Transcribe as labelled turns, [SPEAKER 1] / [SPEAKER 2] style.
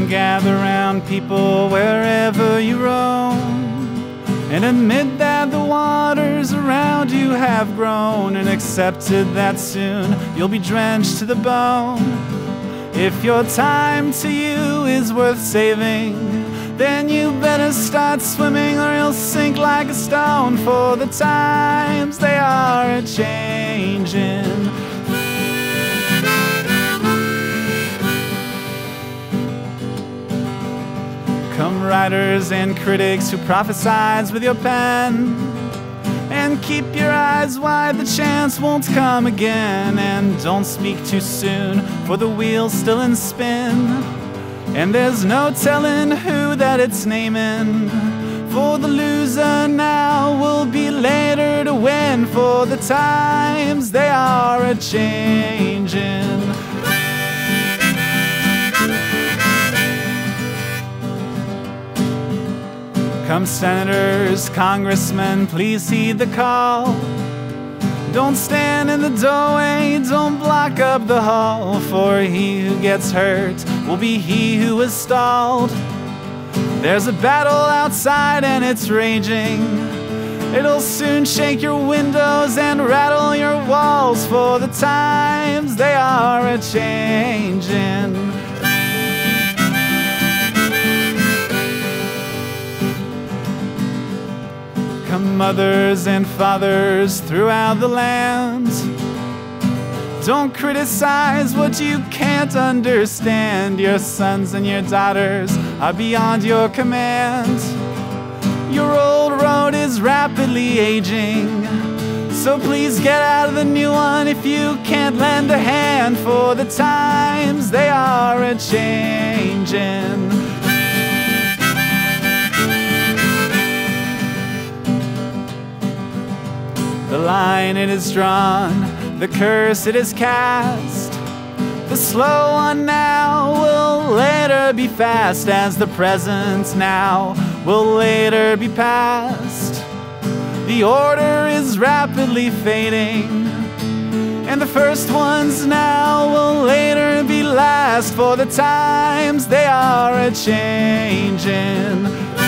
[SPEAKER 1] gather round people wherever you roam, and admit that the waters around you have grown, and accepted that soon you'll be drenched to the bone. If your time to you is worth saving, then you better start swimming or you'll sink like a stone, for the times they are a-changin'. Come writers and critics who prophesize with your pen, and keep your eyes wide, the chance won't come again. And don't speak too soon, for the wheel's still in spin, and there's no telling who that it's naming. For the loser now will be later to win, for the times they are a-changin'. Come senators, congressmen, please heed the call. Don't stand in the doorway, don't block up the hall, for he who gets hurt will be he who is stalled. There's a battle outside and it's raging. It'll soon shake your windows and rattle your walls, for the times they are a-changin'. Come mothers and fathers throughout the land, don't criticize what you can't understand. Your sons and your daughters are beyond your command. Your old road is rapidly aging, so please get out of the new one if you can't lend a hand, for the times they are a-changin'. The line it is drawn, the curse it is cast. The slow one now will later be fast, as the present now will later be past. The order is rapidly fading, and the first ones now will later be last, for the times they are a-changin'.